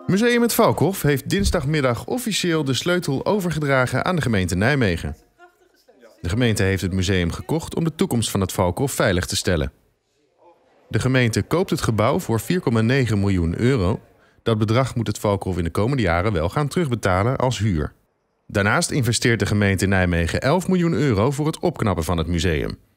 Museum Het Valkhof heeft dinsdagmiddag officieel de sleutel overgedragen aan de gemeente Nijmegen. De gemeente heeft het museum gekocht om de toekomst van het Valkhof veilig te stellen. De gemeente koopt het gebouw voor 4,9 miljoen euro. Dat bedrag moet het Valkhof in de komende jaren wel gaan terugbetalen als huur. Daarnaast investeert de gemeente Nijmegen 11 miljoen euro voor het opknappen van het museum.